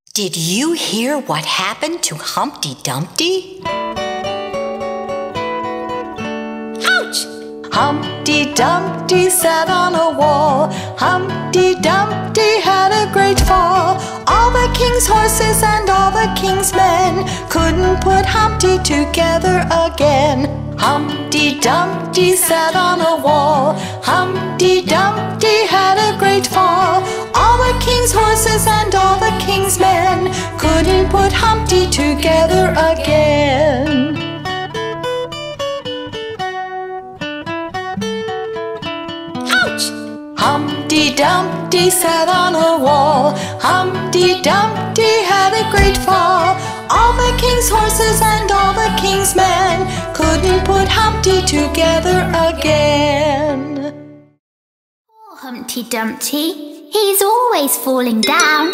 Did you hear what happened to Humpty Dumpty? Ouch! Humpty Dumpty sat on a wall. Humpty Dumpty had a great fall. All the king's horses and all the king's men couldn't put Humpty together again. Humpty Dumpty sat on a wall. Humpty Dumpty had a great fall. All the king's horses and all the king's men couldn't put Humpty together again. Ouch! Humpty Dumpty sat on a wall. Humpty Dumpty had a great fall. All the king's horses and all the king's men couldn't put Humpty together again. Poor Humpty Dumpty, he's always falling down.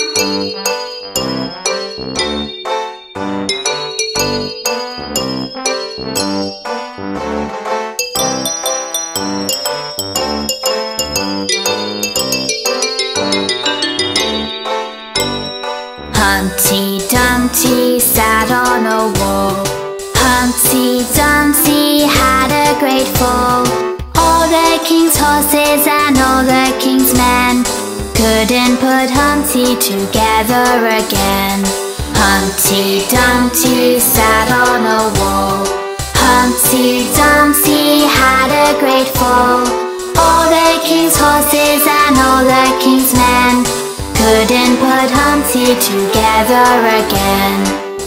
Humpty Dumpty sat on a wall. Humpty Dumpty had a great fall. All the king's horses and all the king's men couldn't put Humpty together again. Humpty Dumpty sat on a wall. Humpty Dumpty had a great fall. All the king's horses and all the king's men couldn't put Humpty together again.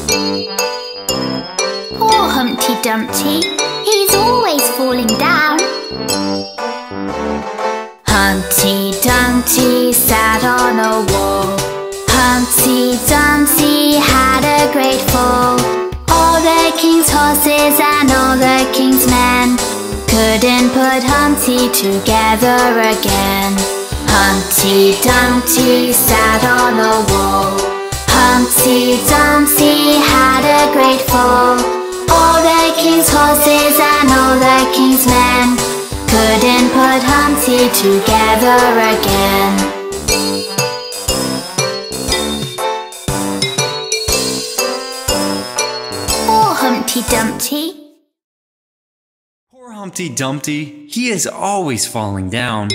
Poor Humpty Dumpty, he's always falling down. Humpty Dumpty sat on a wall. Humpty Dumpty had a great fall. All the king's horses and all the king's men couldn't put Humpty together again. Humpty Dumpty sat on a wall. Humpty Dumpty had a great fall. All the king's horses and all the king's men couldn't put Humpty together again. Poor Humpty Dumpty. Poor Humpty Dumpty, he is always falling down.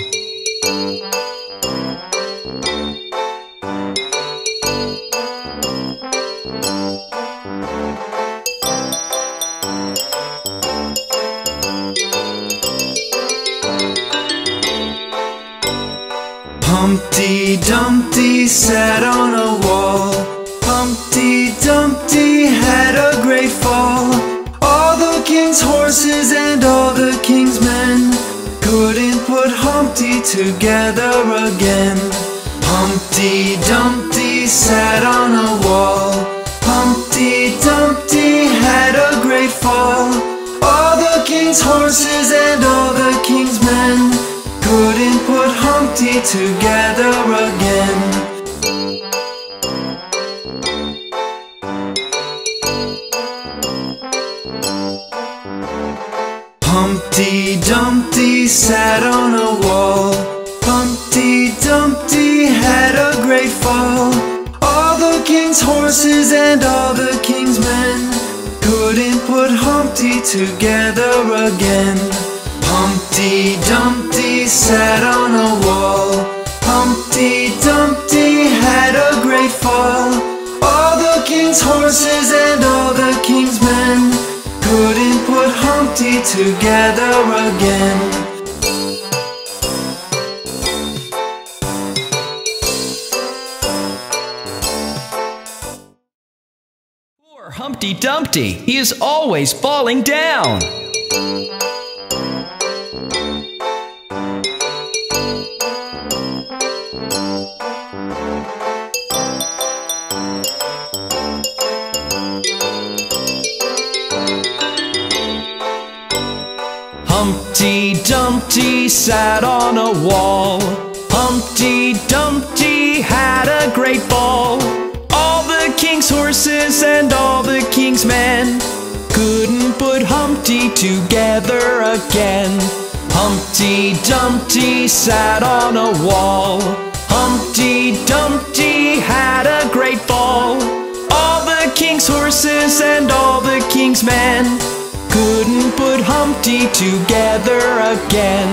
Humpty Dumpty sat on a wall. Humpty Dumpty had a great fall. All the king's horses and all the king's men couldn't put Humpty together again. Humpty Dumpty sat on a wall. Humpty Dumpty had a great fall. All the king's horses and all the king's men couldn't put Humpty together again. Humpty Dumpty sat on a wall. Humpty Dumpty had a great fall. All the king's horses and all the king's men couldn't put Humpty together again. Humpty Dumpty sat on a wall. Humpty Dumpty had a great fall. All the king's horses and all the king's men couldn't put Humpty together again. Poor Humpty Dumpty, he is always falling down. Humpty Dumpty sat on a wall. Humpty Dumpty had a great fall. All the king's horses and all the king's men couldn't put Humpty together again. Humpty Dumpty sat on a wall. Humpty Dumpty had a great fall. Humpty together again.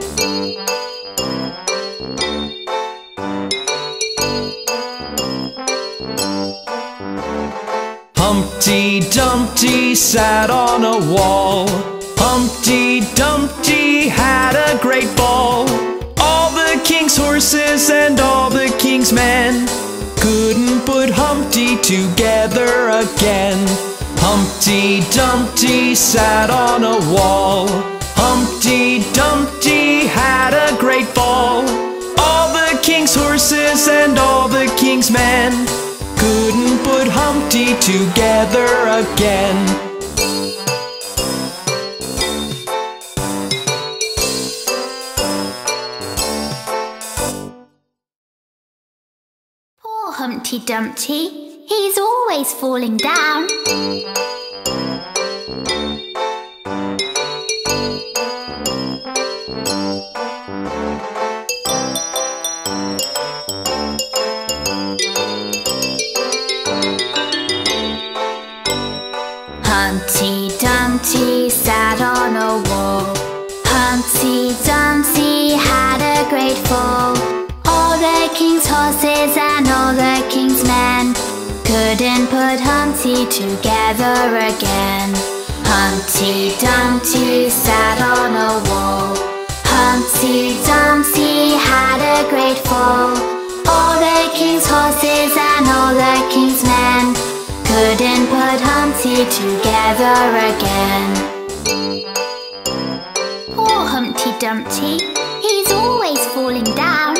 Humpty Dumpty sat on a wall. Humpty Dumpty had a great fall. All the king's horses and all the king's men couldn't put Humpty together again. Humpty Dumpty sat on a wall. Humpty Dumpty had a great fall. All the king's horses and all the king's men couldn't put Humpty together again. Poor Humpty Dumpty, he's always falling down. Humpty Dumpty sat on a wall. Humpty Dumpty had a great fall. All the king's horses and all the king's men couldn't put Humpty together again. Humpty Dumpty sat on a wall. Humpty Dumpty had a great fall. All the king's horses and all the king's men couldn't put Humpty together again. Poor Humpty Dumpty, he's always falling down.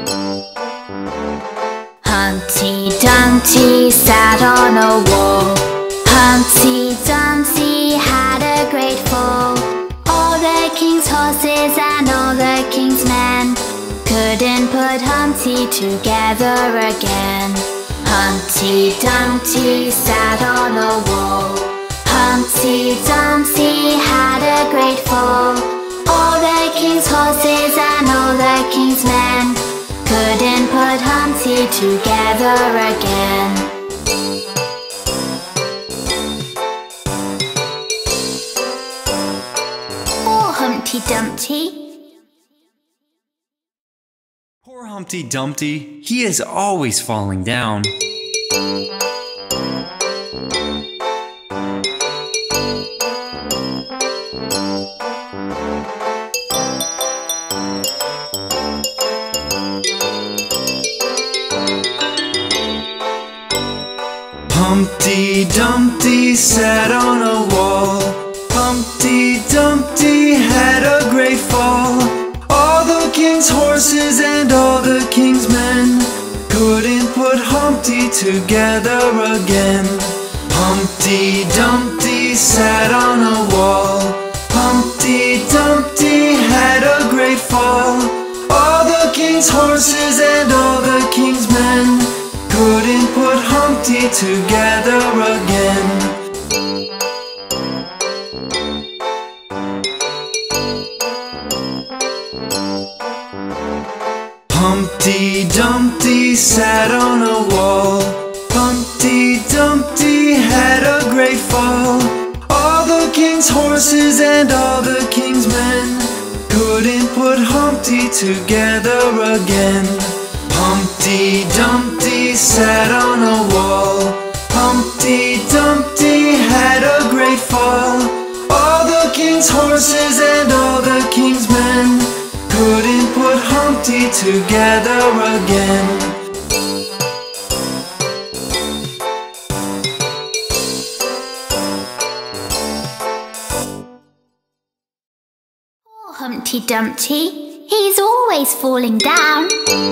Humpty Dumpty sat on a wall. Humpty Dumpty had a great fall. All the king's horses and all the king's men couldn't put Humpty together again. Humpty Dumpty sat on a wall. Humpty Dumpty had a great fall. All the king's horses and all the king's men couldn't put Humpty together again. Poor Humpty Dumpty. Poor Humpty Dumpty, he is always falling down. Humpty Dumpty sat on a wall. Humpty Dumpty had a great fall. All the king's horses and all the king's men couldn't put Humpty together again. Humpty Dumpty sat on a wall. Humpty Dumpty had a great fall. All the king's horses and all the king's men couldn't put Humpty together again. Humpty Dumpty sat on a wall. Humpty Dumpty had a great fall. All the king's horses and all the king's men couldn't put Humpty together again. Humpty Dumpty sat on a wall. Humpty Dumpty had a great fall. All the king's horses and all the king's men couldn't put Humpty together again. Poor Humpty Dumpty, he's always falling down.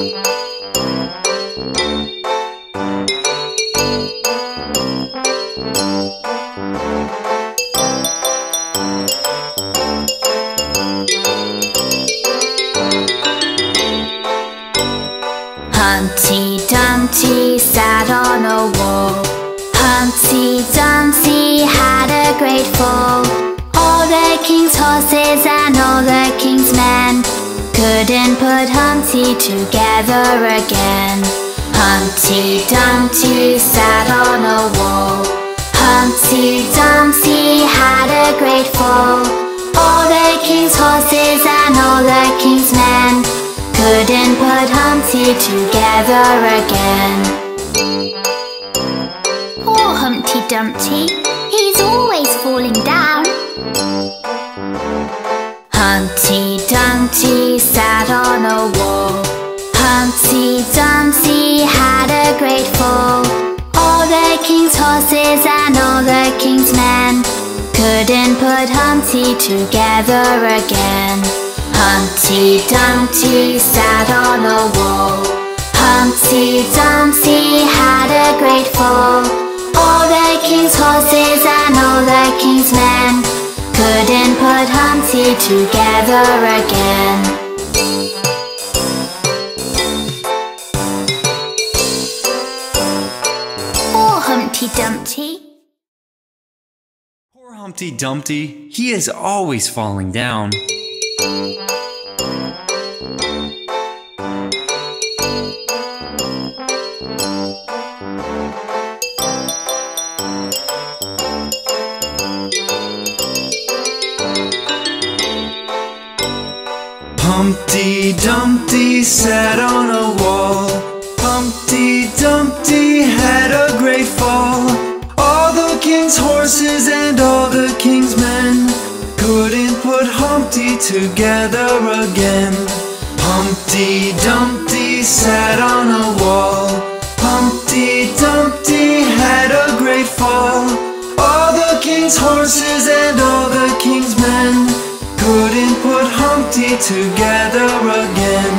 Humpty Dumpty sat on a wall. Humpty Dumpty had a great fall. All the king's horses and all the king's men couldn't put Humpty together again. Humpty Dumpty sat on a wall. Humpty Dumpty had a great fall. horses and all the king's men couldn't put Humpty together again. Poor Humpty Dumpty, he's always falling down. Humpty Dumpty sat on a wall. Humpty Dumpty had a great fall. All the king's horses and all the king's men couldn't put Humpty together again. Humpty Dumpty sat on a wall. Humpty Dumpty had a great fall. All the king's horses and all the king's men couldn't put Humpty together again. Poor Humpty Dumpty. Poor Humpty Dumpty, he is always falling down. Humpty Dumpty sat on a wall. Humpty Dumpty had a great fall. All the king's horses and all the king's men couldn't put Humpty together again. Humpty Dumpty sat on a wall. Humpty Dumpty had a great fall. All the king's horses and all the king's men couldn't put Humpty together again.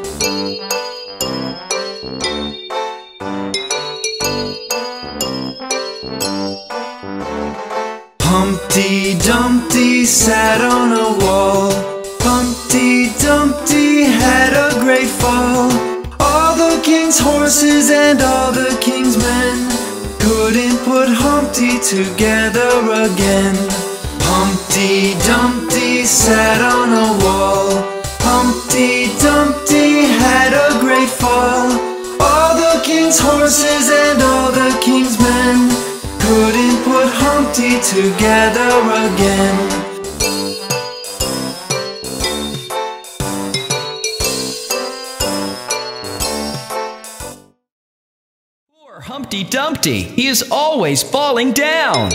Humpty Dumpty sat on a wall. Humpty Dumpty had a great fall. All the king's horses and all the king's men couldn't put Humpty together again. Humpty Dumpty sat on a wall. Humpty Dumpty had a great fall. All the king's horses and all the king's men couldn't put Humpty together again. Poor Humpty Dumpty, he is always falling down.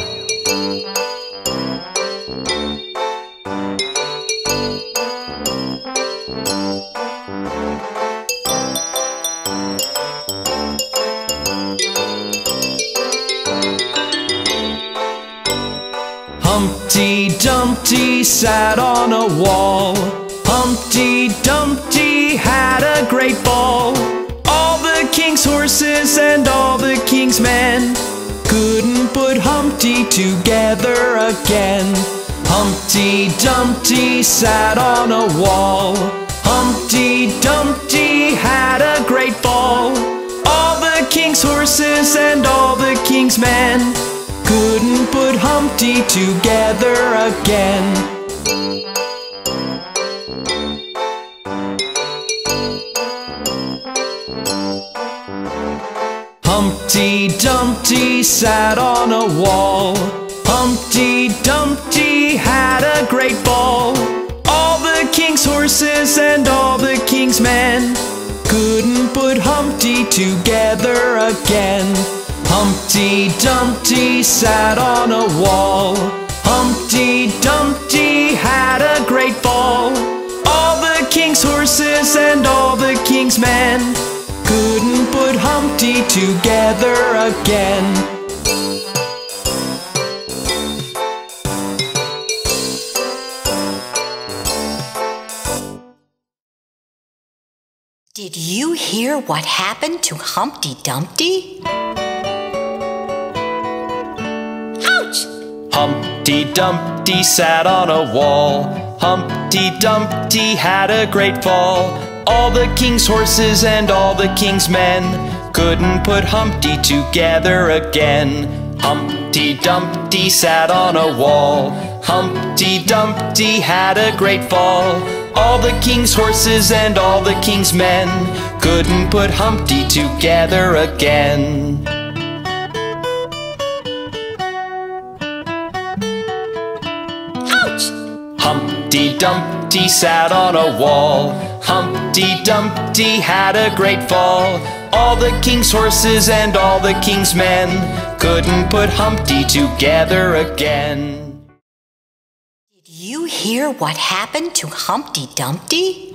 Humpty Dumpty sat on a wall. Humpty Dumpty had a great fall. All the king's horses and all the king's men couldn't put Humpty together again. Humpty Dumpty sat on a wall. Humpty Dumpty had a great fall. All the king's horses and all the king's men couldn't put Humpty together again. Humpty Dumpty sat on a wall. Humpty Dumpty had a great fall. All the king's horses and all the king's men couldn't put Humpty together again. Humpty Dumpty sat on a wall. Humpty Dumpty had a great fall. All the king's horses and all the king's men couldn't put Humpty together again. Did you hear what happened to Humpty Dumpty? Ouch! Humpty Dumpty sat on a wall. Humpty Dumpty had a great fall. All the king's horses and all the king's men couldn't put Humpty together again. Humpty Dumpty sat on a wall. Humpty Dumpty had a great fall. All the king's horses and all the king's men couldn't put Humpty together again. Ouch! Humpty Dumpty Dumpty sat on a wall. Humpty Dumpty had a great fall. All the king's horses and all the king's men couldn't put Humpty together again. Did you hear what happened to Humpty Dumpty?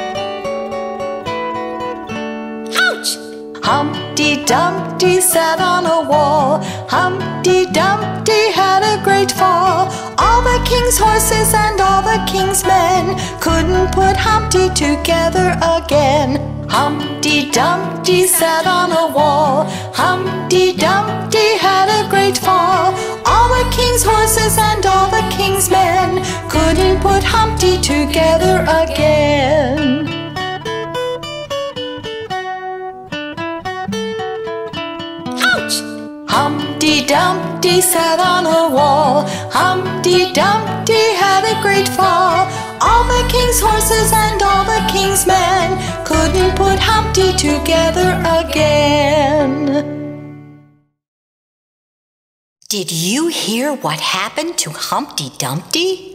Ouch! Humpty Dumpty sat on a wall. Humpty Dumpty had a great fall. All the king's horses and all the king's men couldn't put Humpty together again. Humpty Dumpty sat on a wall. Humpty Dumpty had a great fall. All the king's horses and all the king's men couldn't put Humpty together again. Humpty Dumpty sat on a wall. Humpty Dumpty had a great fall. All the king's horses and all the king's men couldn't put Humpty together again. Did you hear what happened to Humpty Dumpty?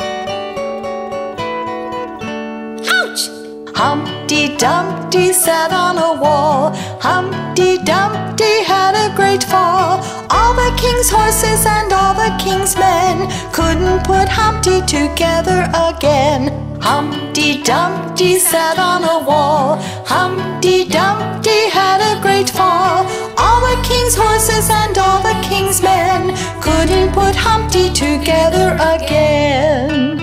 Ouch! Humpty Dumpty sat on a wall. Humpty Dumpty had a great fall. All the king's horses and all the king's men couldn't put Humpty together again. Humpty Dumpty sat on a wall. Humpty Dumpty had a great fall. All the king's horses and all the king's men couldn't put Humpty together again.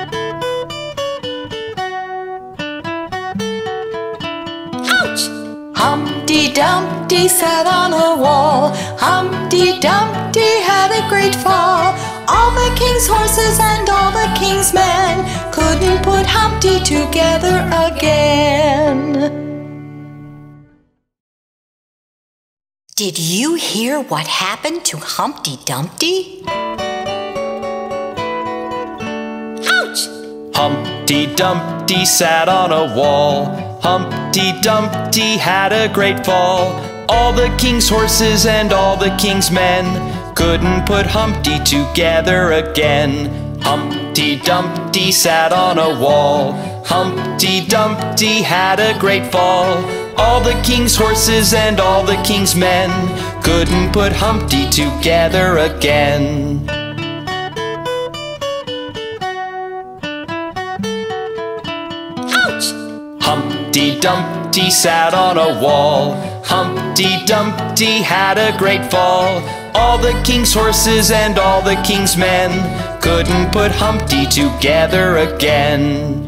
Humpty Dumpty sat on a wall. Humpty Dumpty had a great fall. All the king's horses and all the king's men couldn't put Humpty together again. Did you hear what happened to Humpty Dumpty? Ouch! Humpty Dumpty sat on a wall. Humpty Dumpty had a great fall. All the king's horses and all the king's men couldn't put Humpty together again. Humpty Dumpty sat on a wall. Humpty Dumpty had a great fall. All the king's horses and all the king's men couldn't put Humpty together again. Humpty Dumpty sat on a wall. Humpty Dumpty had a great fall. All the king's horses and all the king's men couldn't put Humpty together again.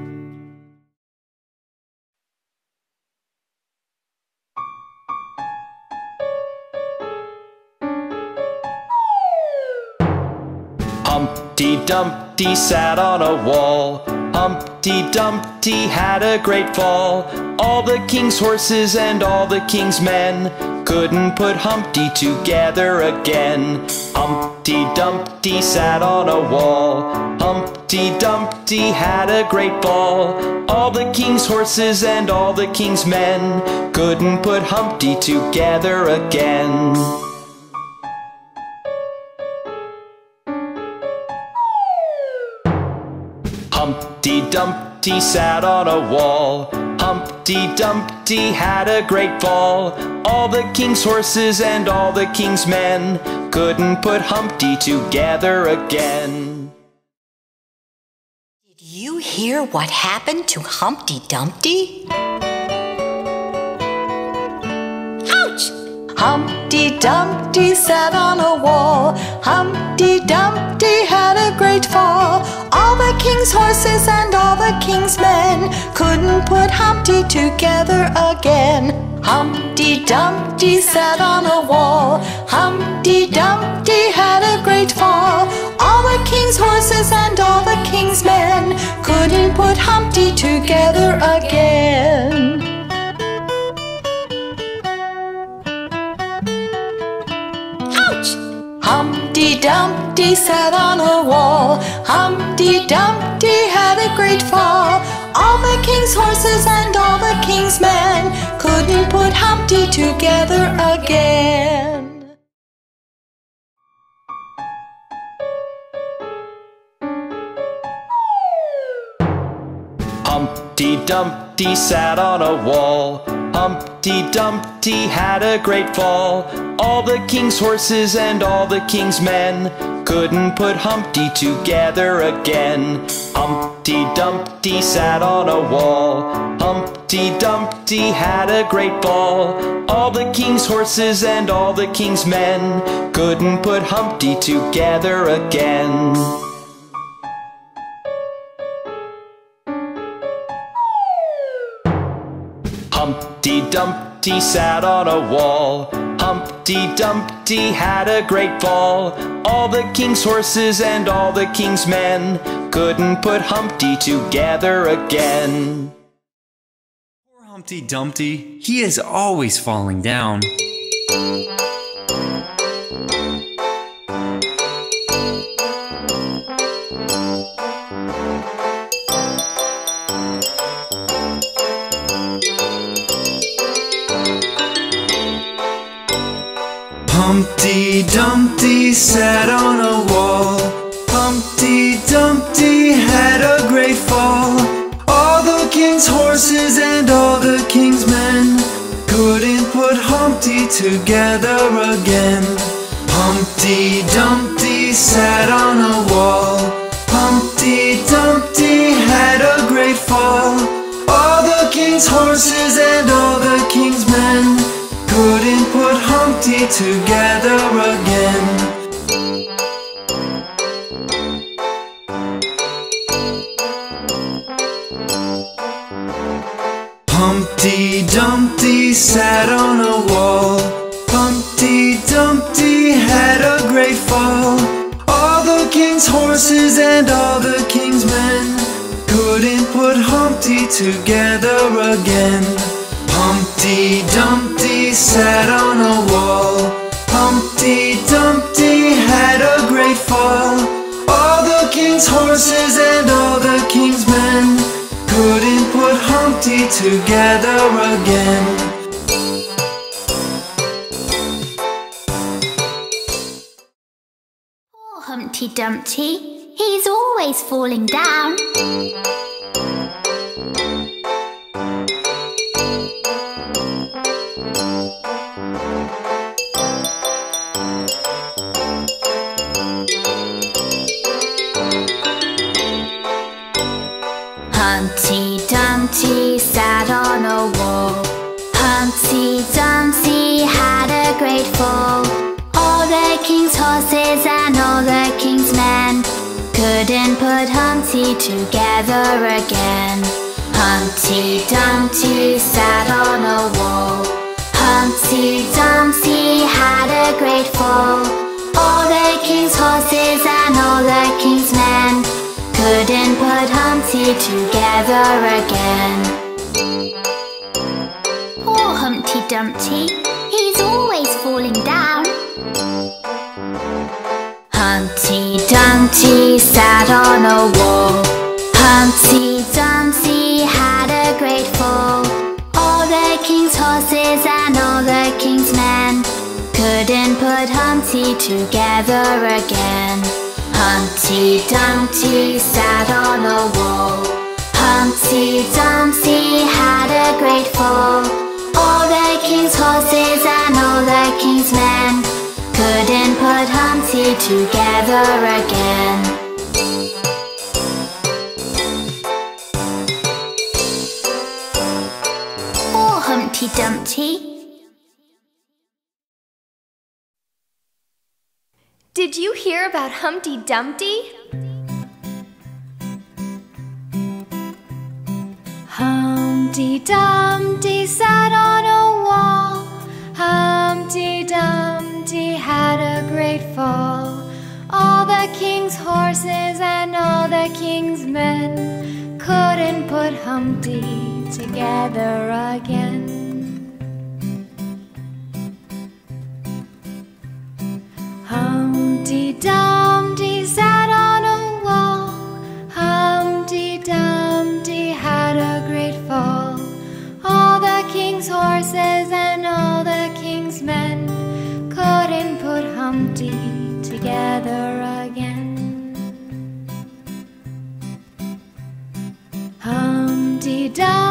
Humpty Dumpty sat on a wall. Humpty Dumpty had a great fall. All the king's horses and all the king's men couldn't put Humpty together again. Humpty Dumpty sat on a wall. Humpty Dumpty had a great fall. All the king's horses and all the king's men couldn't put Humpty together again. Humpty Dumpty sat on a wall. Humpty Dumpty had a great fall. All the king's horses and all the king's men couldn't put Humpty together again. Did you hear what happened to Humpty Dumpty? Ouch! Humpty Dumpty sat on a wall. Humpty Dumpty had a great fall. All the king's horses and all the king's men couldn't put Humpty together again. Humpty Dumpty sat on a wall. Humpty Dumpty had a great fall. All the king's horses and all the king's men couldn't put Humpty together again. Humpty Dumpty sat on a wall. Humpty Dumpty had a great fall. All the king's horses and all the king's men couldn't put Humpty together again. Dumpty sat on a wall. Humpty Dumpty had a great fall. All the king's horses and all the king's men couldn't put Humpty together again. Humpty Dumpty sat on a wall. Humpty Dumpty had a great fall. All the king's horses and all the king's men couldn't put Humpty together again. Humpty Dumpty sat on a wall. Humpty Dumpty had a great fall. All the king's horses and all the king's men couldn't put Humpty together again. Poor Humpty Dumpty, he is always falling down. Humpty Dumpty sat on a wall. Humpty Dumpty had a great fall. All the king's horses and all the king's men couldn't put Humpty together again. Humpty Dumpty sat on a wall. Humpty Dumpty had a great fall. All the king's horses and all the king's men couldn't put Humpty together again. Humpty Dumpty sat on a wall. Humpty Dumpty had a great fall. All the king's horses and all the king's men couldn't put Humpty together again. Humpty Dumpty sat on a wall. Humpty Dumpty had a great fall. All the king's horses and all the king's men couldn't put Humpty together again. Poor Humpty Dumpty, he's always falling down. Humpty Dumpty sat on a wall. Humpty Dumpty had a great fall. All the king's horses and all the king's men couldn't put Humpty together again. Humpty Dumpty sat on a wall. Humpty Dumpty had a great fall. All the king's horses and all the king's men couldn't put Humpty together again. Poor Humpty Dumpty, he's always falling down. Humpty Dumpty sat on a wall. Humpty Dumpty had a great fall. All the king's horses and all the king's men couldn't put Humpty together again. Humpty Dumpty sat on a wall. Humpty Dumpty had a great fall. All the king's horses and all the king's men couldn't put Humpty together again. Poor Humpty Dumpty. Did you hear about Humpty Dumpty? Humpty Dumpty sat on a wall. Humpty Dumpty had a great fall. All the king's horses and all the king's men couldn't put Humpty together again. Humpty Dumpty sat on a wall. Humpty Dumpty had a great fall. All the king's horses and all the king's men couldn't put Humpty together again. Humpty Dumpty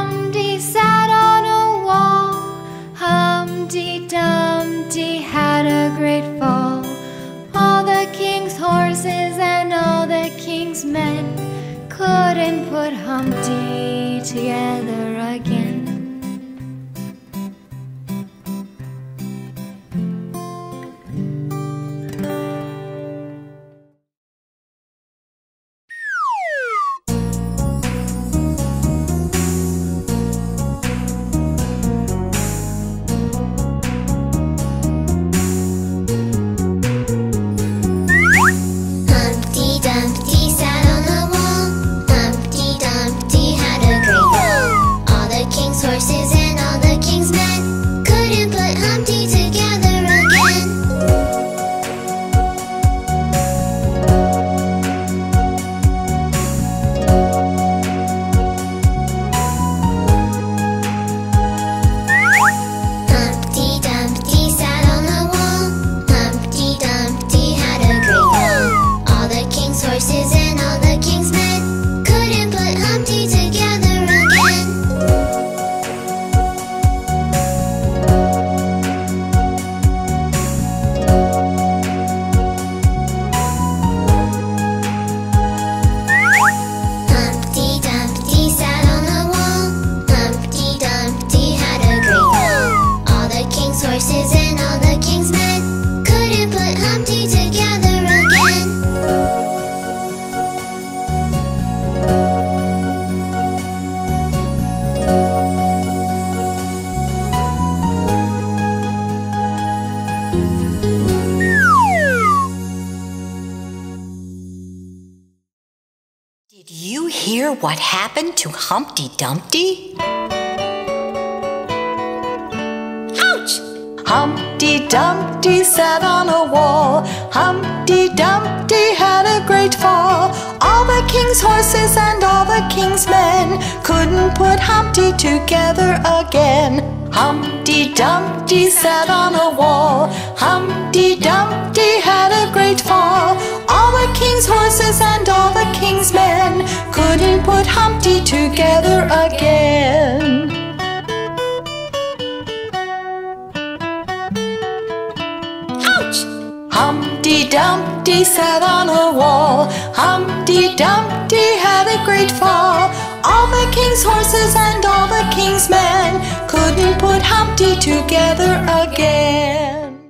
Humpty together again. Humpty Dumpty sat on the wall. Humpty Dumpty had a great fall. All the king's horses and all the king's men couldn't put Humpty together again. Humpty Dumpty sat on the wall. Humpty Dumpty had a great fall. All the king's horses and all the king's men couldn't put Humpty together again. Humpty Dumpty sat on the wall. Humpty Dumpty had a great fall. All the king's horses and all the king's men couldn't put Humpty together again. Did you hear what happened to Humpty Dumpty? Ouch! Humpty Dumpty sat on a wall. Humpty Dumpty had a great fall. All the king's horses and all the king's men couldn't put Humpty together again. Humpty Dumpty sat on a wall. Humpty Dumpty had a great fall. All the king's horses and all the king's men couldn't put Humpty together again. Ouch! Humpty Dumpty sat on a wall. Humpty Dumpty had a great fall. All the king's horses and all the king's men couldn't put Humpty together again.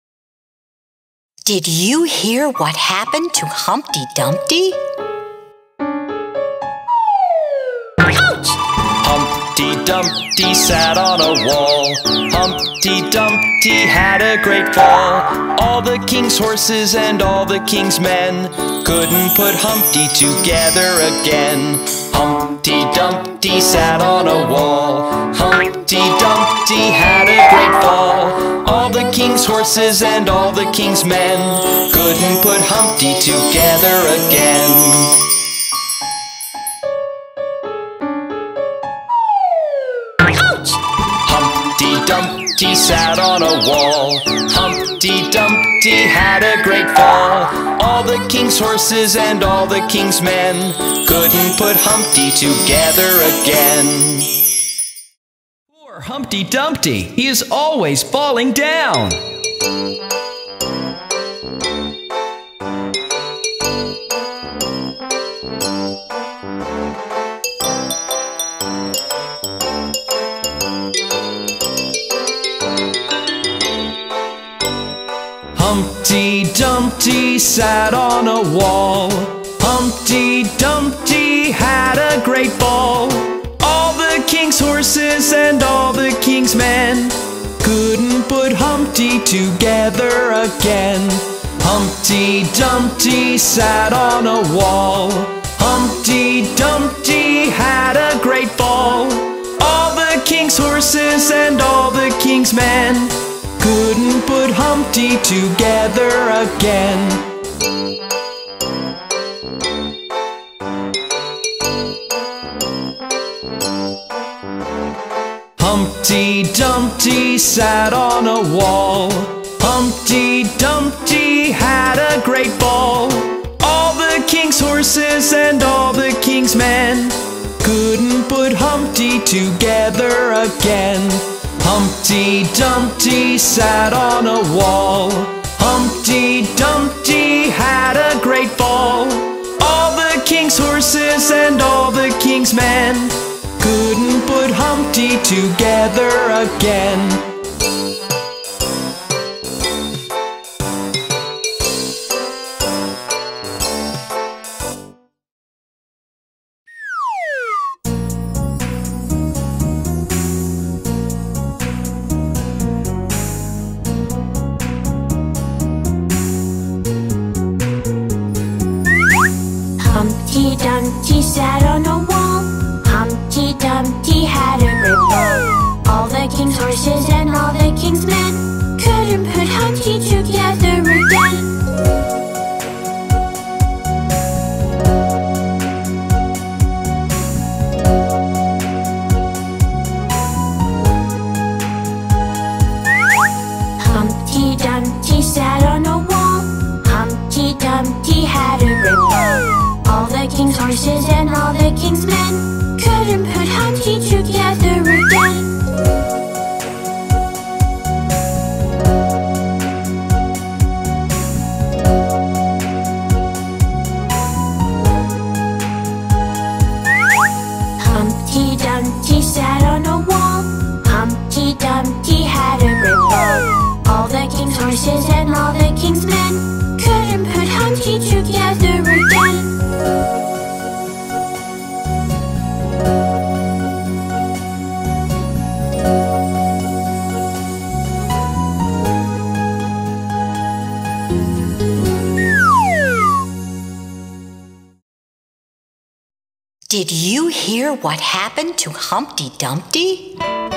Did you hear what happened to Humpty Dumpty? Ouch! Humpty Dumpty sat on a wall. Humpty Dumpty had a great fall. All the king's horses and all the king's men couldn't put Humpty together again. Humpty Dumpty sat on a wall. Humpty Dumpty had a great fall. All the king's horses and all the king's men couldn't put Humpty together again. Ouch! Humpty Dumpty sat on a wall. Humpty Dumpty had a great fall. All the king's horses and all the king's men couldn't put Humpty together again. Poor Humpty Dumpty, he is always falling down. Humpty Dumpty sat on a wall. Humpty Dumpty had a great fall. All the king's horses and all the king's men couldn't put Humpty together again. Humpty Dumpty sat on a wall. Humpty Dumpty had a great fall. All the king's horses and all the king's men couldn't put Humpty together again. Humpty Dumpty sat on a wall. Humpty Dumpty had a great fall. All the king's horses and all the king's men couldn't put Humpty together again. Humpty Dumpty sat on a wall. Humpty Dumpty had a great fall. All the king's horses and all the king's king's men couldn't put Humpty together again. Humpty Dumpty sat on a wall. Humpty Dumpty had a great fall. All the king's horses and all the king's men couldn't put Humpty together again. Humpty Dumpty sat on a wall. Humpty Dumpty had a great fall. All the king's horses and all the king's men couldn't put Humpty together again. Humpty Dumpty sat on a wall. Humpty Dumpty had a great fall. All the king's horses and all the king's men couldn't put Humpty together again. Did you hear what happened to Humpty Dumpty?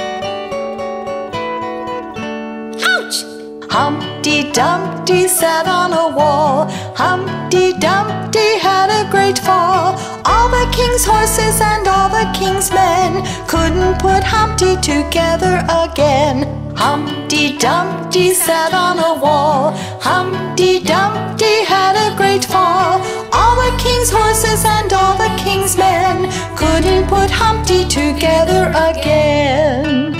Ouch! Humpty Dumpty sat on a wall. Humpty Dumpty had a great fall. All the king's horses and all the king's men couldn't put Humpty together again. Humpty Dumpty sat on a wall. Humpty Dumpty had a great fall. All the king's horses and all the king's men couldn't put Humpty together again.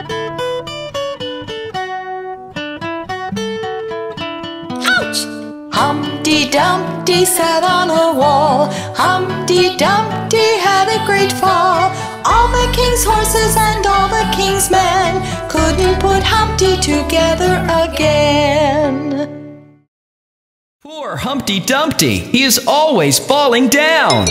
Ouch! Humpty Dumpty sat on a wall. Humpty Dumpty had a great fall. All the king's horses and all the king's men couldn't put Humpty together again. Poor Humpty Dumpty, he is always falling down.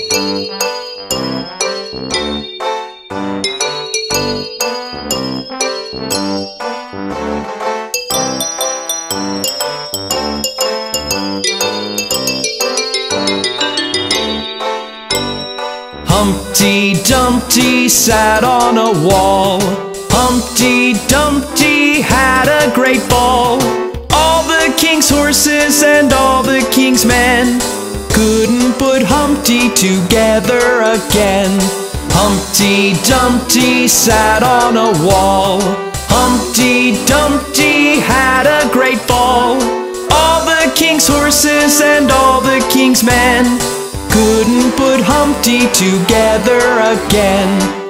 Humpty Dumpty sat on a wall. Humpty Dumpty had a great fall. All the king's horses and all the king's men couldn't put Humpty together again. Humpty Dumpty sat on a wall. Humpty Dumpty had a great fall. All the king's horses and all the king's men couldn't put Humpty together again.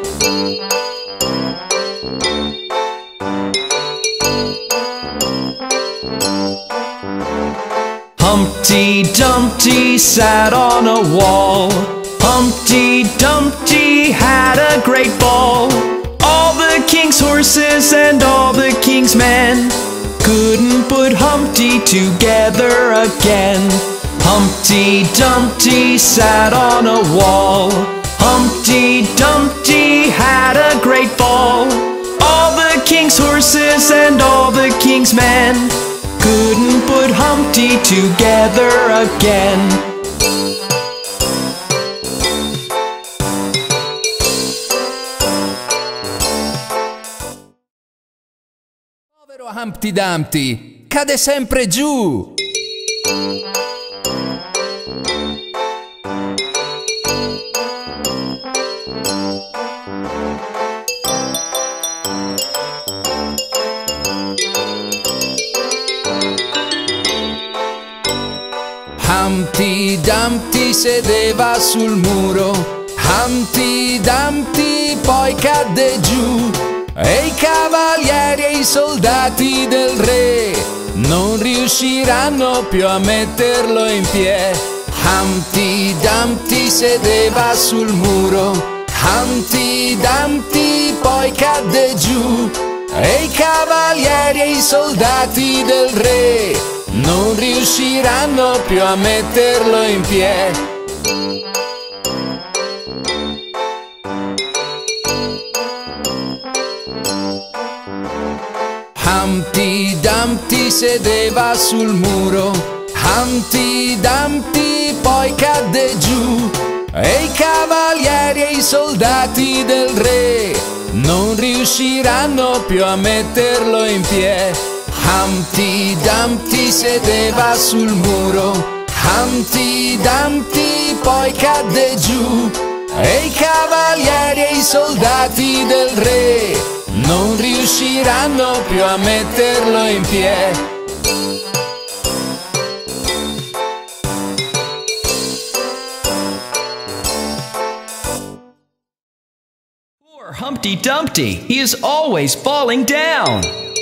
Humpty Dumpty sat on a wall. Humpty Dumpty had a great fall. All the king's horses and all the king's men couldn't put Humpty together again. Humpty Dumpty sat on a wall. Humpty Dumpty had a great fall. All the king's horses and all the king's men couldn't put Humpty together again. Povero Humpty Dumpty, cade sempre giù. Humpty Dumpty sedeva sul muro. Humpty Dumpty poi cadde giù. E i cavalieri e i soldati del re non riusciranno più a metterlo in piedi. Humpty Dumpty sedeva sul muro, Humpty Dumpty poi cadde giù, e i cavalieri e i soldati del re non riusciranno più a metterlo in piedi. Humpty Dumpty sedeva sul muro, Humpty Dumpty poi cadde giù, e i cavalieri e i soldati del re non riusciranno più a metterlo in piedi. Humpty Dumpty sedeva sul muro, Humpty Dumpty poi cadde giù, e i cavalieri e i soldati del re non riusciranno più a metterlo in piedi. Poor Humpty Dumpty, he is always falling down.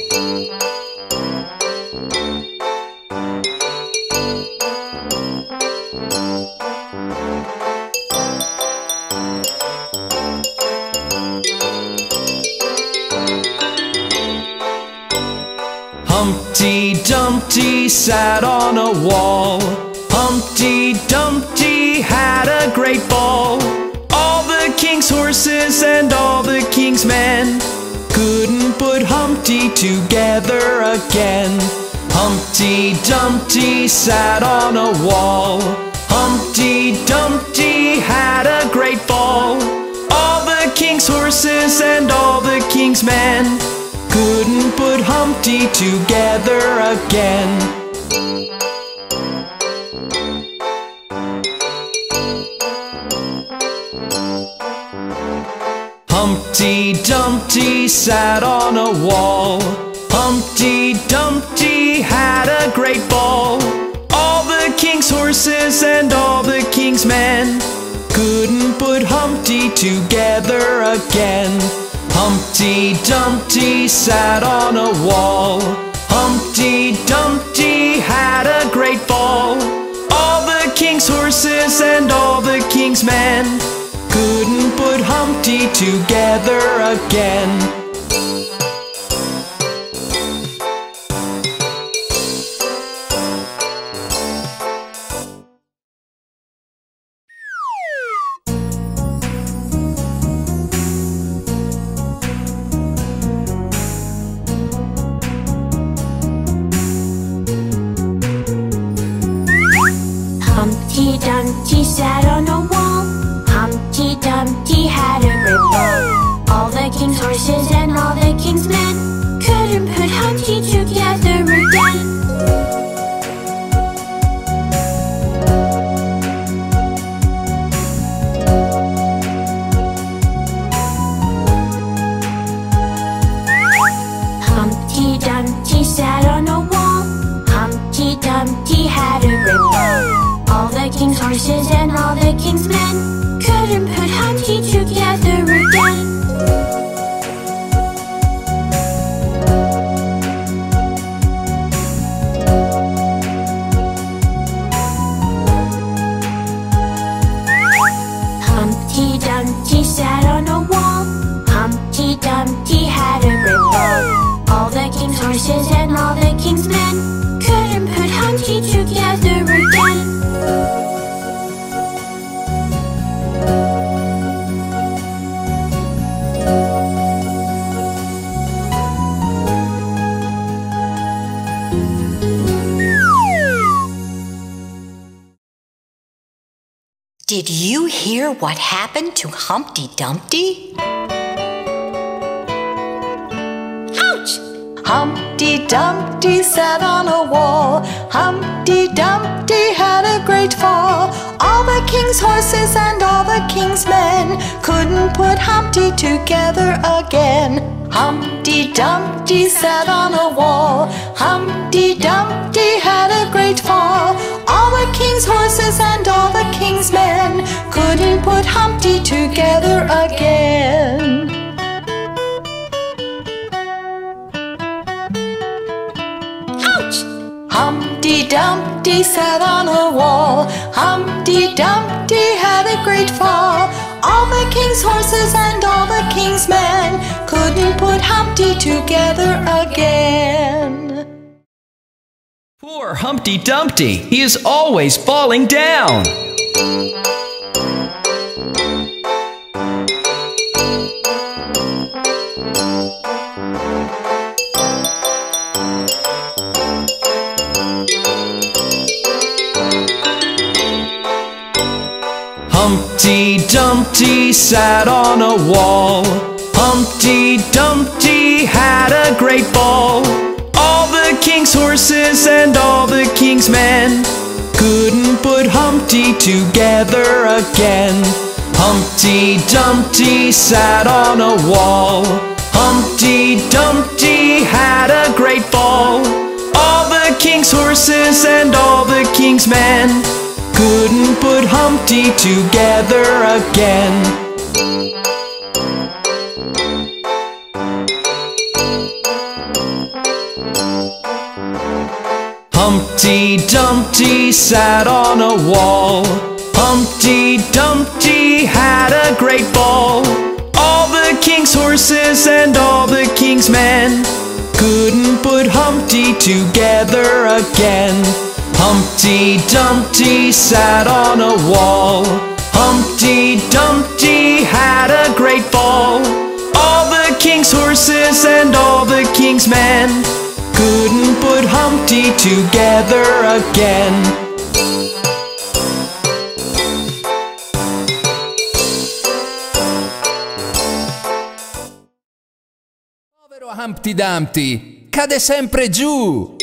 Humpty Dumpty sat on a wall. Humpty Dumpty had a great fall. All the king's horses and all the king's men couldn't put Humpty together again. Humpty Dumpty sat on a wall. Humpty Dumpty had a great fall. All the king's horses and all the king's men couldn't put Humpty together again. Humpty Dumpty sat on a wall. Humpty Dumpty had a great fall. All the king's horses and all the king's men couldn't put Humpty together again. Humpty Dumpty sat on a wall. Humpty Dumpty had a great fall. All the king's horses and all the king's men couldn't put Humpty together again. Humpty Dumpty sat on a wall. Humpty Dumpty had a great fall. All the king's horses and all the king's men couldn't put Humpty together again. Humpty Dumpty sat on a wall. Humpty Dumpty had a great fall. All the king's horses and all the king's men couldn't put Humpty together again. Humpty Dumpty sat on a wall. Humpty Dumpty had a great fall. All the king's horses and all the king's men couldn't put Humpty together again. Did you hear what happened to Humpty Dumpty? Ouch! Humpty Dumpty sat on a wall. Humpty Dumpty had a great fall. All the king's horses and all the king's men couldn't put Humpty together again. Humpty Dumpty sat on a wall. Humpty Dumpty had a great fall. All the king's horses and all the king's men couldn't put Humpty together again. Ouch! Humpty Dumpty sat on a wall. Humpty Dumpty had a great fall. All the king's horses and all the king's men couldn't put Humpty together again. Poor Humpty Dumpty, he is always falling down. Humpty Dumpty sat on a wall. Humpty Dumpty had a great fall. All the king's horses and all the king's men couldn't put Humpty together again. Humpty Dumpty sat on a wall. Humpty Dumpty had a great fall. All the king's horses and all the king's men couldn't put Humpty together again. Humpty Dumpty sat on a wall. Humpty Dumpty had a great fall. All the king's horses and all the king's men couldn't put Humpty together again. Humpty Dumpty sat on a wall. Humpty Dumpty had a great fall. All the king's horses and all the king's men couldn't put Humpty together again. Povero Humpty Dumpty, cade sempre giù.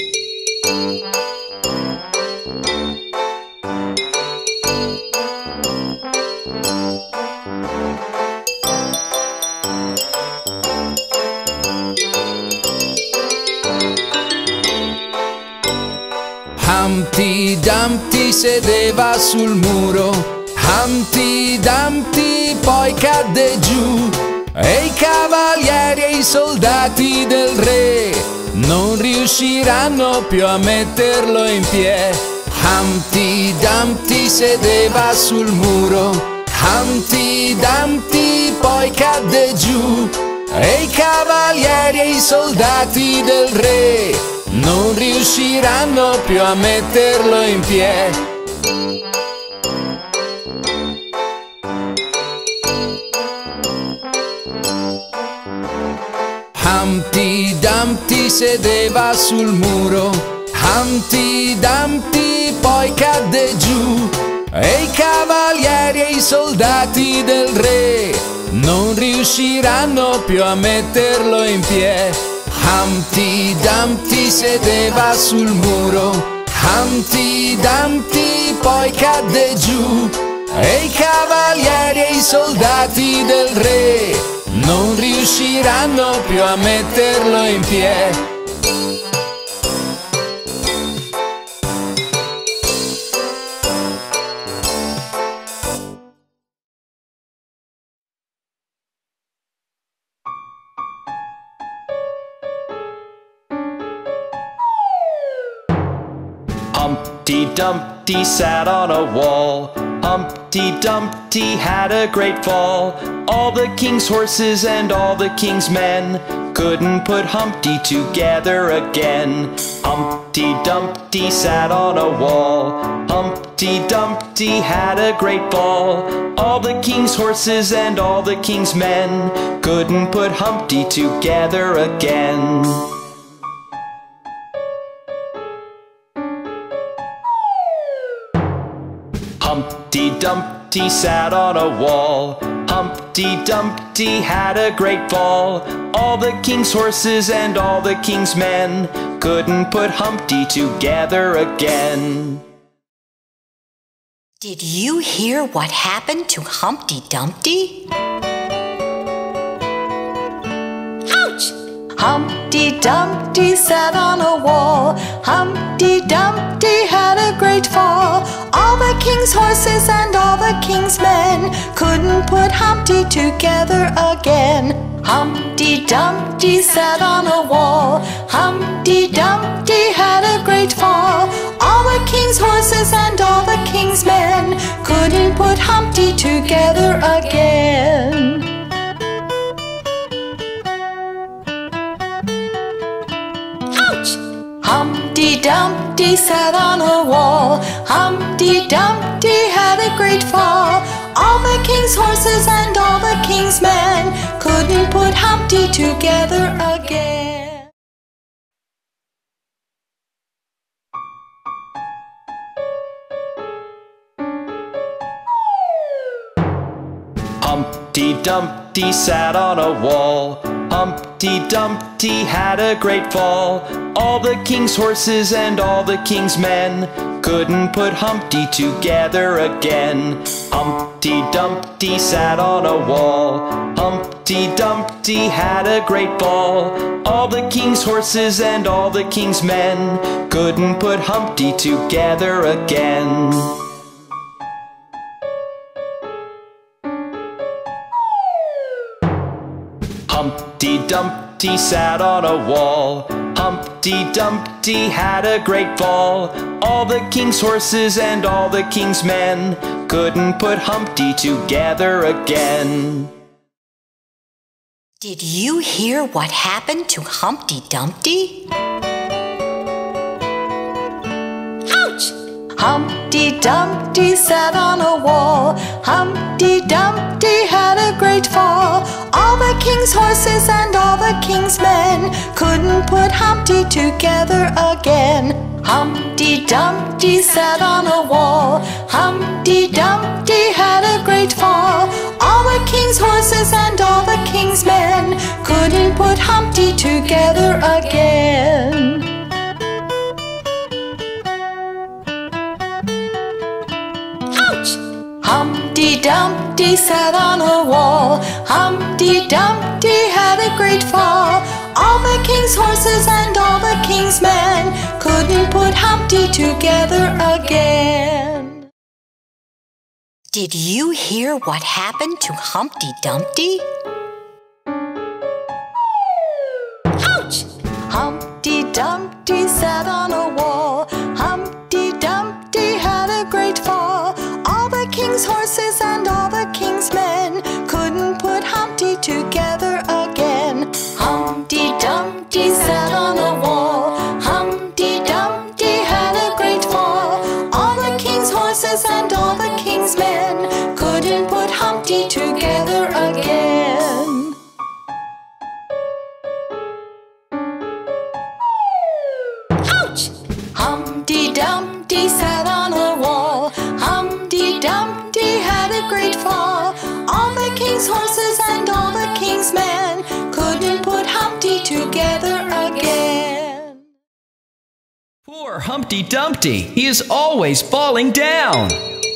Humpty Dumpty sedeva sul muro. Humpty Dumpty poi cadde giù. E i cavalieri e i soldati del re non riusciranno più a metterlo in piedi. Humpty Dumpty sedeva sul muro. Humpty Dumpty poi cadde giù. E i cavalieri e i soldati del re non riusciranno più a metterlo in piedi. Humpty Dumpty sedeva sul muro. Humpty Dumpty poi cadde giù. E i cavalieri e i soldati del re non riusciranno più a metterlo in piedi. Humpty Dumpty sedeva sul muro. Humpty Dumpty poi cadde giù. E i cavalieri e i soldati del re non riusciranno più a metterlo in piedi. Humpty Dumpty sat on a wall. Humpty Dumpty had a great fall. All the king's horses and all the king's men couldn't put Humpty together again. Humpty Dumpty sat on a wall. Humpty Dumpty had a great fall. All the king's horses and all the king's men couldn't put Humpty together again. Humpty Dumpty sat on a wall. Humpty Dumpty had a great fall. All the king's horses and all the king's men couldn't put Humpty together again. Did you hear what happened to Humpty Dumpty? Ouch! Humpty Dumpty sat on a wall. Humpty Dumpty had a great fall. All the king's horses and all the king's men couldn't put Humpty together again. Humpty Dumpty sat on a wall. Humpty Dumpty had a great fall. All the king's horses and all the king's men couldn't put Humpty together again. Ouch! Humpty Dumpty sat on a wall. Humpty Dumpty had a great fall. All the king's horses and all the king's men couldn't put Humpty together again. Humpty Dumpty sat on a wall. Humpty Dumpty had a great fall. All the king's horses and all the king's men couldn't put Humpty together again. Humpty Dumpty sat on a wall. Humpty Dumpty had a great fall. All the king's horses and all the king's men couldn't put Humpty together again. Humpty Dumpty sat on a wall. Humpty Dumpty had a great fall. All the king's horses and all the king's men couldn't put Humpty together again. Did you hear what happened to Humpty Dumpty? Ouch! Humpty Dumpty sat on a wall. Humpty Dumpty had a great fall. All the king's horses and all the king's men couldn't put Humpty together again. Humpty Dumpty sat on a wall. Humpty Dumpty had a great fall. All the king's horses and all the king's men couldn't put Humpty together again. Ouch! Humpty Dumpty sat on a wall. Humpty Dumpty had a great fall. All the king's horses and all the king's men couldn't put Humpty together again. Did you hear what happened to Humpty Dumpty? Ouch! Humpty Dumpty sat on a wall. Humpty Dumpty had a great fall. All the king's horses and all the king's men couldn't put Humpty together again. Humpty Dumpty sat on a wall. Humpty Dumpty had a great fall. All the king's horses and all the king's men couldn't put Humpty together again. Ouch! Humpty Dumpty sat on a wall. Humpty Dumpty had a great fall. All the king's horses and all the king's men couldn't put Humpty together again. Poor Humpty Dumpty, he is always falling down.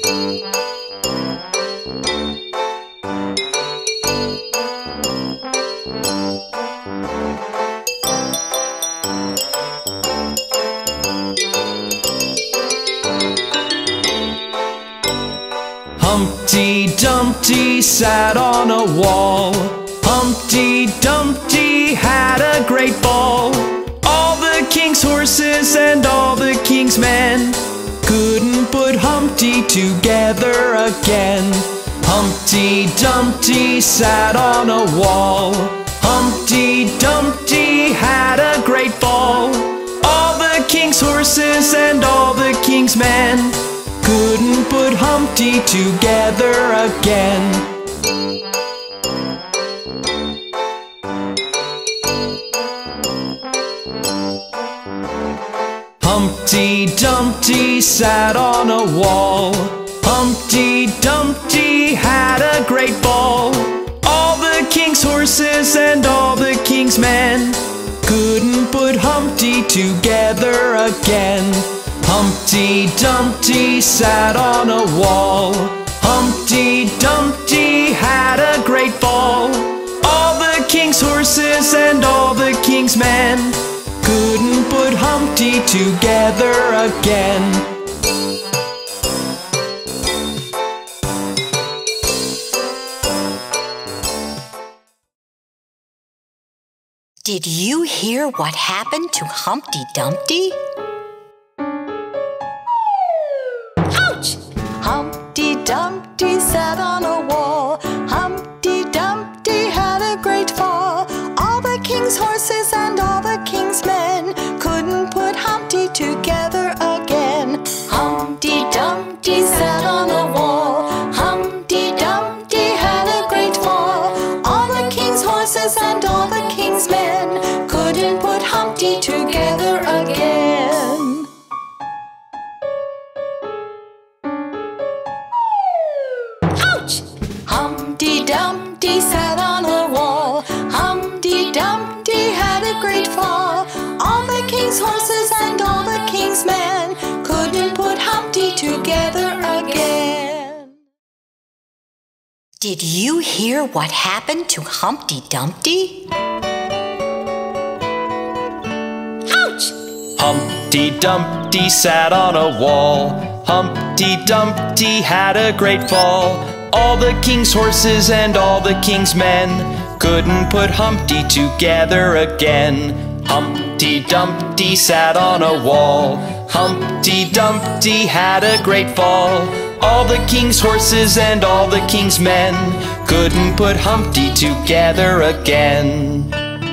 Humpty Dumpty sat on a wall. Humpty Dumpty had a great fall. All the king's horses and all the king's men couldn't put Humpty together again. Humpty Dumpty sat on a wall. Humpty Dumpty had a great fall. All the king's horses and all the king's men couldn't put Humpty together again. Humpty Dumpty sat on a wall. Humpty Dumpty had a great fall. All the king's horses and all the king's men couldn't put Humpty together again. Humpty Dumpty sat on a wall. Humpty Dumpty had a great fall. All the king's horses and all the king's men couldn't put Humpty together again. Did you hear what happened to Humpty Dumpty? Ouch! Humpty Dumpty sat on a wall. Humpty Dumpty had a great fall. All the king's horses and all the king's men couldn't put Humpty together again. Humpty Dumpty sat on a wall. Humpty Dumpty had a great fall. All the king's horses and all the king's men couldn't put Humpty together again. Ouch! Humpty Dumpty sat on a wall. Humpty Dumpty had a great fall. All the king's horses and all the king's men couldn't put Humpty together again. Did you hear what happened to Humpty Dumpty? Ouch! Humpty Dumpty sat on a wall. Humpty Dumpty had a great fall. All the king's horses and all the king's men couldn't put Humpty together again. Humpty Dumpty sat on a wall. Humpty Dumpty had a great fall. All the king's horses and all the king's men couldn't put Humpty together again.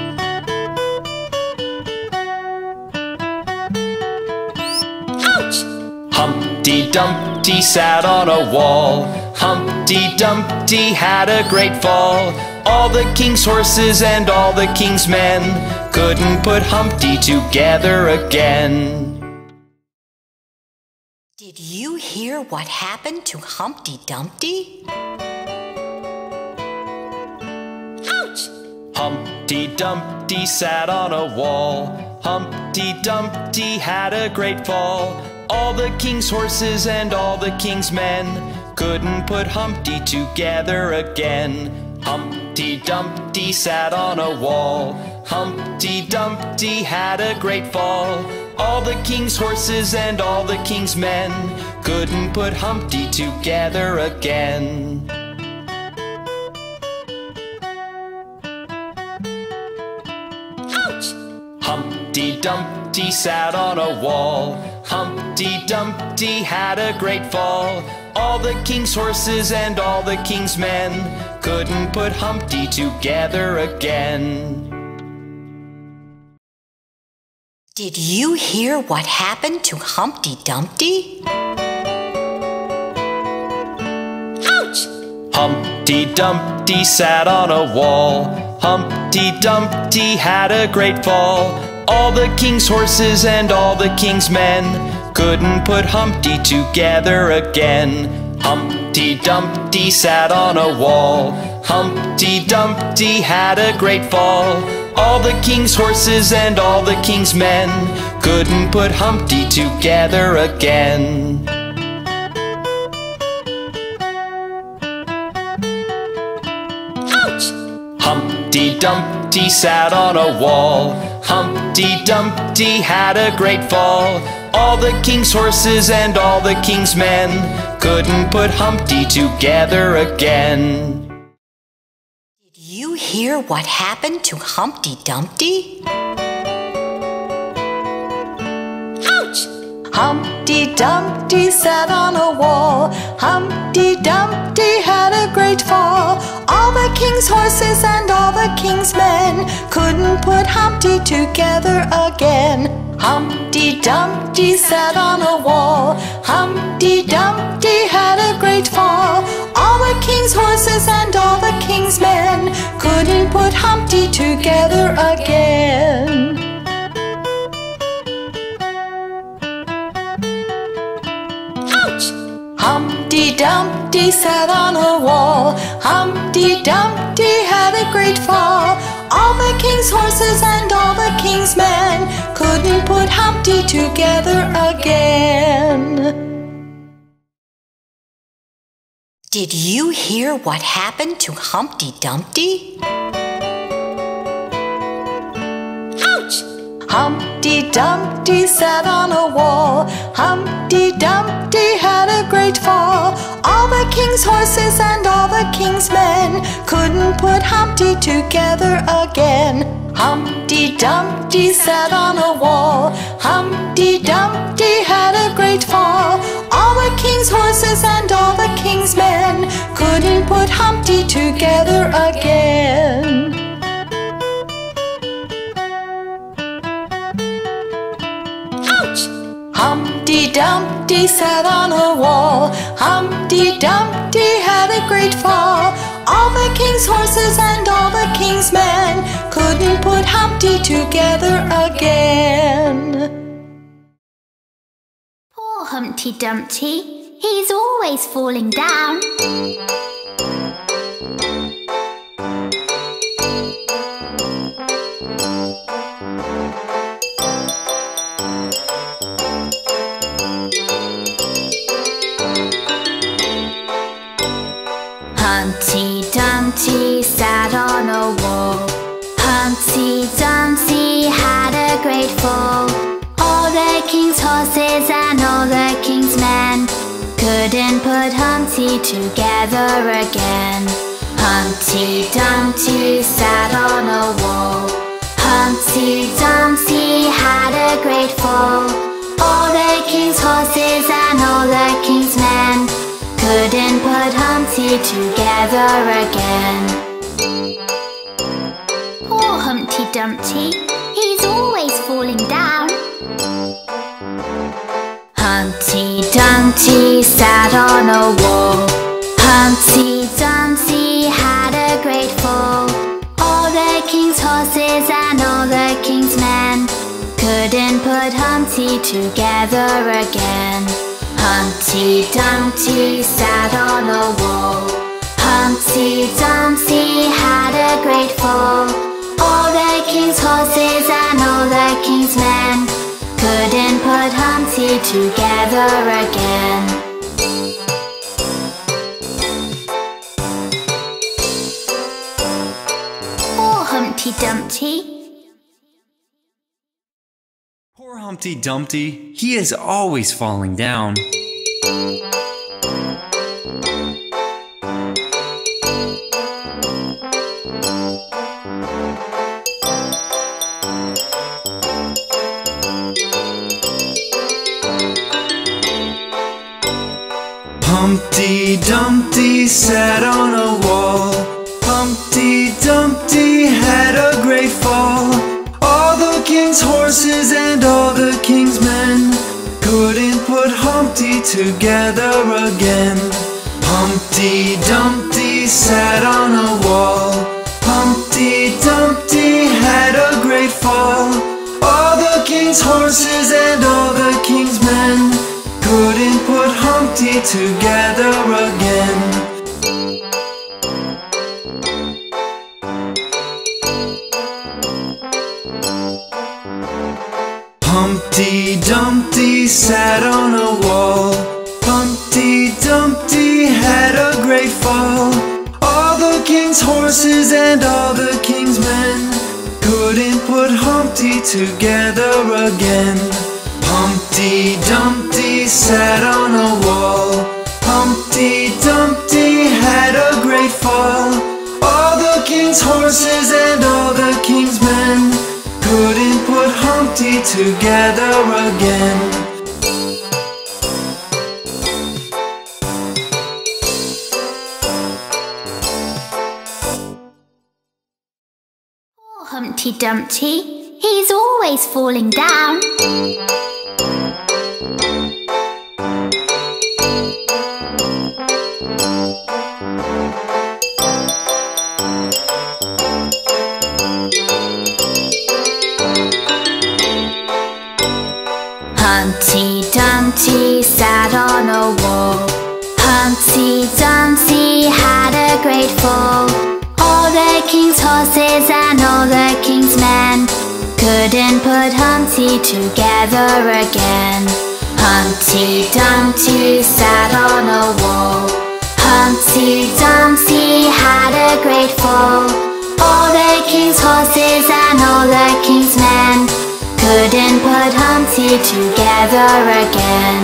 Ouch! Humpty Dumpty sat on a wall. Humpty Dumpty had a great fall. All the king's horses and all the king's men couldn't put Humpty together again. Did you hear what happened to Humpty Dumpty? Ouch! Humpty Dumpty sat on a wall. Humpty Dumpty had a great fall. All the king's horses and all the king's men couldn't put Humpty together again. Humpty Dumpty sat on a wall. Humpty Dumpty had a great fall. All the king's horses and all the king's men couldn't put Humpty together again. Ouch! Humpty Dumpty sat on a wall. Humpty Dumpty had a great fall. All the king's horses and all the king's men couldn't put Humpty together again. Did you hear what happened to Humpty Dumpty? Ouch! Humpty Dumpty sat on a wall. Humpty Dumpty had a great fall. All the king's horses and all the king's men couldn't put Humpty together again. Humpty Dumpty sat on a wall. Humpty Dumpty had a great fall. All the king's horses and all the king's men couldn't put Humpty together again. Ouch! Humpty Dumpty sat on a wall. Humpty Dumpty had a great fall. All the king's horses and all the king's men couldn't put Humpty together again. Did you hear what happened to Humpty Dumpty? Ouch! Humpty Dumpty sat on a wall. Humpty Dumpty had a great fall. All the king's horses and all the king's men couldn't put Humpty together again. Humpty Dumpty sat on a wall. Humpty Dumpty had a great fall. All the king's horses and all the king's men couldn't put Humpty together again. Ouch! Humpty Dumpty sat on a wall. Humpty Dumpty had a great fall. All the king's horses and all the king's men couldn't put Humpty together again. Did you hear what happened to Humpty Dumpty? Ouch! Humpty Dumpty sat on a wall. Humpty Dumpty had a great fall. All the king's horses and all the king's men couldn't put Humpty together again. Humpty Dumpty sat on a wall. Humpty Dumpty had a great fall. All the king's horses and all the king's men couldn't put Humpty together again. Ouch! Humpty Dumpty sat on a wall. Humpty Dumpty had a great fall. All the king's horses and all the king's men couldn't put Humpty together again. Poor Humpty Dumpty, he's always falling down. Humpty Dumpty sat on a wall. Humpty Dumpty had a great fall. All the king's horses and all the king's men couldn't put Humpty together again. Humpty Dumpty sat on a wall. Humpty Dumpty had a great fall. All the king's horses and all the king's men couldn't put Humpty together again. Poor Humpty Dumpty, he's always falling down. Humpty Dumpty sat on a wall. Humpty Dumpty had a great fall. All the king's horses and all the king's men couldn't put Humpty together again. Humpty Dumpty sat on a wall. Humpty Dumpty had a great fall. All the king's horses and all the king's men couldn't put Humpty together again. Poor Humpty Dumpty. Poor Humpty Dumpty, he is always falling down. Humpty Dumpty sat on a wall. Humpty Dumpty had a great fall. All the king's horses and all the king's men couldn't put Humpty together again. Humpty Dumpty sat on a wall. Humpty Dumpty had a great fall. All the king's horses and all the king's men couldn't put Humpty together again. Humpty Dumpty sat on a wall. Humpty Dumpty had a great fall. All the king's horses and all the king's men couldn't put Humpty together again. Humpty Dumpty sat on a wall. Humpty Dumpty had a great fall. All the king's horses and all the king's men couldn't put Humpty together again. Poor Humpty Dumpty, he's always falling down. Humpty Dumpty sat on a wall. Humpty Dumpty had a great fall. All the king's horses and all the king's men couldn't put Humpty together again. Humpty Dumpty sat on a wall. Humpty Dumpty had a great fall. All the king's horses and all the king's men couldn't put Humpty together again.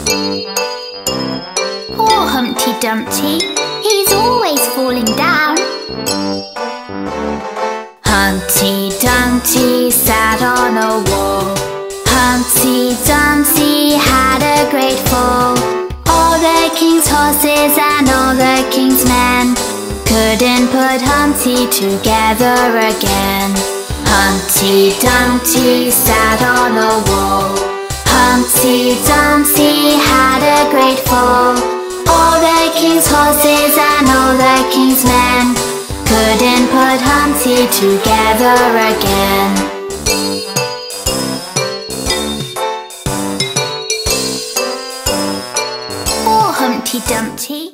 Poor Humpty Dumpty, he's always falling down. Humpty Dumpty sat on a wall. Humpty Dumpty had a great fall. All the king's horses and all the king's men couldn't put Humpty together again. Humpty Dumpty sat on a wall. Humpty Dumpty had a great fall. All the king's horses and all the king's men couldn't put Humpty together again. Poor Humpty Dumpty.